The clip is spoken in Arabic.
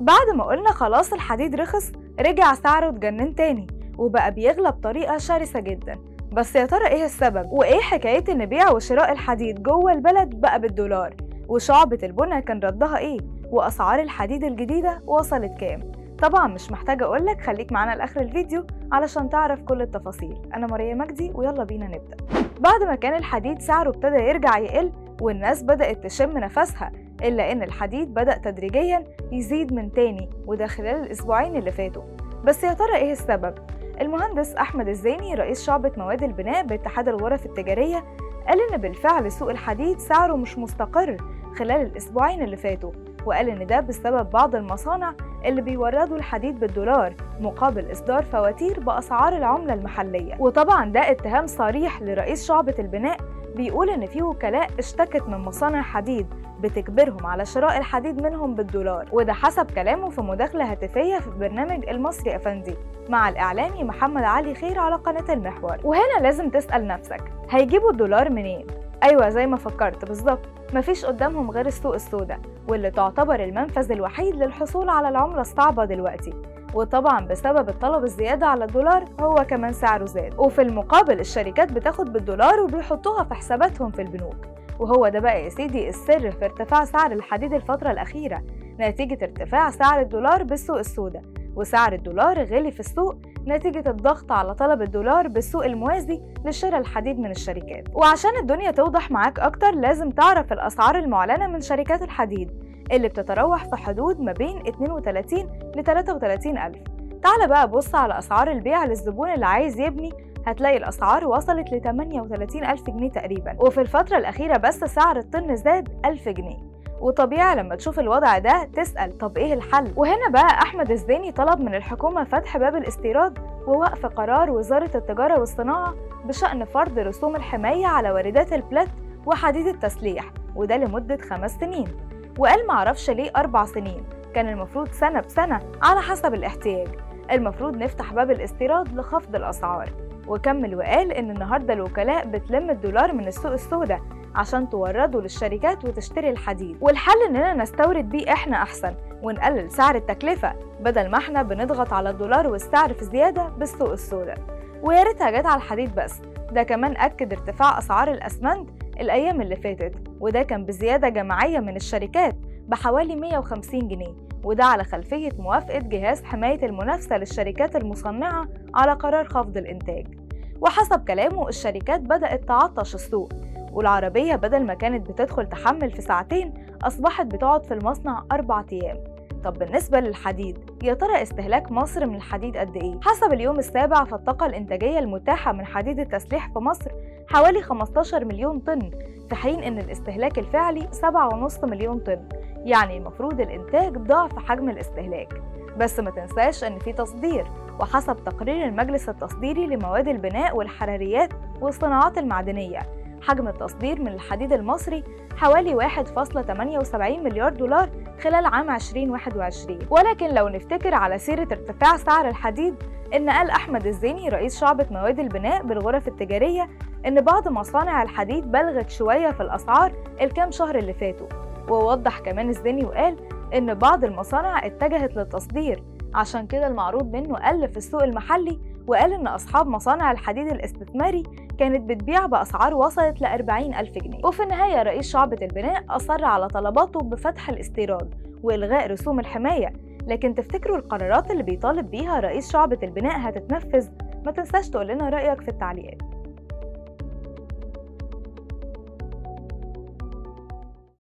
بعد ما قلنا خلاص الحديد رخص، رجع سعره اتجنن تاني وبقى بيغلى بطريقة شرسة جدا. بس يا ترى ايه السبب؟ وايه حكاية ان بيع وشراء الحديد جوه البلد بقى بالدولار؟ وشعبة البنا كان ردها ايه؟ واسعار الحديد الجديدة وصلت كام؟ طبعا مش محتاجة اقولك، خليك معانا لاخر الفيديو علشان تعرف كل التفاصيل. انا ماريا مجدي ويلا بينا نبدأ. بعد ما كان الحديد سعره ابتدى يرجع يقل والناس بدأت تشم نفسها، إلا إن الحديد بدأ تدريجياً يزيد من تاني، وده خلال الأسبوعين اللي فاتوا. بس يا ترى إيه السبب؟ المهندس أحمد الزيني رئيس شعبة مواد البناء باتحاد الغرف التجارية قال إن بالفعل سوق الحديد سعره مش مستقر خلال الأسبوعين اللي فاتوا، وقال إن ده بسبب بعض المصانع اللي بيوردوا الحديد بالدولار مقابل إصدار فواتير بأسعار العملة المحلية. وطبعاً ده اتهام صريح لرئيس شعبة البناء، بيقول إن في وكلاء اشتكت من مصانع حديد بتجبرهم على شراء الحديد منهم بالدولار، وده حسب كلامه في مداخلة هاتفية في برنامج المصري أفندي مع الإعلامي محمد علي خير على قناة المحور. وهنا لازم تسأل نفسك، هيجيبوا الدولار منين؟ أيوة زي ما فكرت بالظبط، مفيش قدامهم غير السوق السوداء، واللي تعتبر المنفذ الوحيد للحصول على العملة الصعبة دلوقتي. وطبعا بسبب الطلب الزيادة على الدولار هو كمان سعره زاد، وفي المقابل الشركات بتاخد بالدولار وبيحطوها في حساباتهم في البنوك. وهو ده بقى يا سيدي السر في ارتفاع سعر الحديد الفترة الأخيرة، نتيجة ارتفاع سعر الدولار بالسوق السوداء. وسعر الدولار غلي في السوق نتيجة الضغط على طلب الدولار بالسوق الموازي لشراء الحديد من الشركات. وعشان الدنيا توضح معاك أكتر لازم تعرف الأسعار المعلنة من شركات الحديد اللي بتتراوح في حدود ما بين 32 ل 33 ألف. تعال بقى بص على أسعار البيع للزبون اللي عايز يبني، هتلاقي الأسعار وصلت ل 38 ألف جنيه تقريبا، وفي الفترة الأخيرة بس سعر الطن زاد 1000 جنيه. وطبيعي لما تشوف الوضع ده تسأل طب إيه الحل؟ وهنا بقى أحمد الزيني طلب من الحكومة فتح باب الاستيراد ووقف قرار وزارة التجارة والصناعة بشأن فرض رسوم الحماية على واردات البلات وحديد التسليح، وده لمدة 5 سنين. وقال معرفش ليه 4 سنين، كان المفروض سنة بسنة على حسب الاحتياج. المفروض نفتح باب الاستيراد لخفض الأسعار. وكمل وقال إن النهاردة الوكلاء بتلم الدولار من السوق السوداء عشان تورده للشركات وتشتري الحديد، والحل إننا نستورد بيه إحنا أحسن ونقلل سعر التكلفة بدل ما إحنا بنضغط على الدولار والسعر في زيادة بالسوق السوداء. ويا ريتها جت على الحديد بس، ده كمان أكد ارتفاع أسعار الأسمنت الأيام اللي فاتت، وده كان بزيادة جماعية من الشركات بحوالي 150 جنيه، وده على خلفية موافقة جهاز حماية المنافسة للشركات المصنعة على قرار خفض الإنتاج. وحسب كلامه الشركات بدأت تعطش السوق، والعربية بدل ما كانت بتدخل تحمل في ساعتين أصبحت بتقعد في المصنع 4 أيام. طب بالنسبة للحديد، يا ترى استهلاك مصر من الحديد قد إيه؟ حسب اليوم السابع فالطاقة الإنتاجية المتاحة من حديد التسليح في مصر حوالي 15 مليون طن، في حين إن الاستهلاك الفعلي 7.5 مليون طن، يعني المفروض الإنتاج ضعف حجم الاستهلاك. بس ما تنساش إن في تصدير، وحسب تقرير المجلس التصديري لمواد البناء والحراريات والصناعات المعدنية حجم التصدير من الحديد المصري حوالي 1.78 مليار دولار خلال عام 2021. ولكن لو نفتكر على سيرة ارتفاع سعر الحديد، إن قال أحمد الزيني رئيس شعبة مواد البناء بالغرف التجارية إن بعض مصانع الحديد بلغت شوية في الأسعار الكام شهر اللي فاتوا. ووضح كمان الزيني وقال إن بعض المصانع اتجهت للتصدير عشان كده المعروض منه قل في السوق المحلي. وقال إن أصحاب مصانع الحديد الاستثماري كانت بتبيع بأسعار وصلت ل40 ألف جنيه. وفي النهاية رئيس شعبة البناء أصر على طلباته بفتح الاستيراد وإلغاء رسوم الحماية. لكن تفتكروا القرارات اللي بيطالب بيها رئيس شعبة البناء هتتنفذ؟ ما تنساش تقول لنا رأيك في التعليقات.